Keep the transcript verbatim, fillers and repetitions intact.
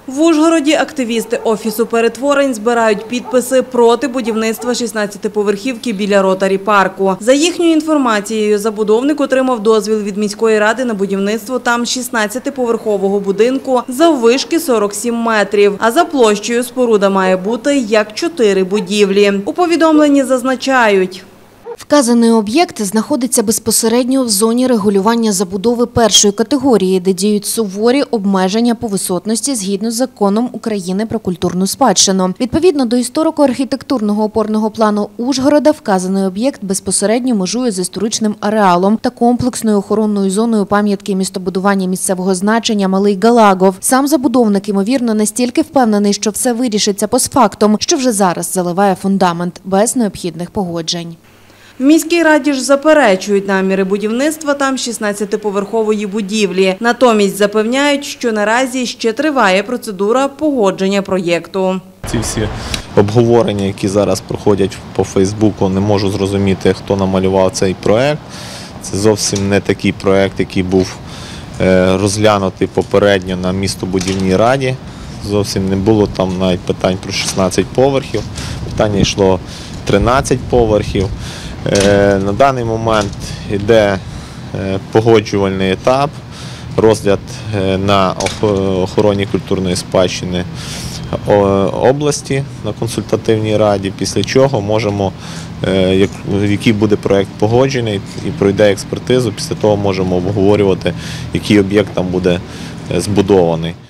В Ужгороді активісти Офісу перетворень збирають підписи проти будівництва шістнадцятиповерхівки біля Ротарі-парку. За їхньою інформацією, забудовник отримав дозвіл від міської ради на будівництво там шістнадцятиповерхового будинку заввишки сорок сім метрів, а за площею споруда має бути як чотири будівлі. У повідомленні зазначають: вказаний об'єкт знаходиться безпосередньо в зоні регулювання забудови першої категорії, де діють суворі обмеження по висотності згідно з Законом України про культурну спадщину. Відповідно до історико-архітектурного опорного плану Ужгорода, вказаний об'єкт безпосередньо межує з історичним ареалом та комплексною охоронною зоною пам'ятки містобудування місцевого значення Малий Галагов. Сам забудовник, ймовірно, настільки впевнений, що все вирішиться постфактум, що вже зараз заливає фундамент без необхідних погоджень. В міській раді ж заперечують наміри будівництва там шістнадцятиповерхової будівлі. Натомість запевняють, що наразі ще триває процедура погодження проєкту. Ці всі обговорення, які зараз проходять по Фейсбуку, не можу зрозуміти, хто намалював цей проєкт. Це зовсім не такий проєкт, який був розглянутий попередньо на містобудівній раді. Зовсім не було там навіть питань про шістнадцять поверхів. Питання йшло тринадцять поверхів. На даний момент йде погоджувальний етап, розгляд на охороні культурної спадщини області на консультативній раді, після чого можемо, який буде проєкт погоджений і пройде експертизу, після того можемо обговорювати, який об'єкт там буде збудований.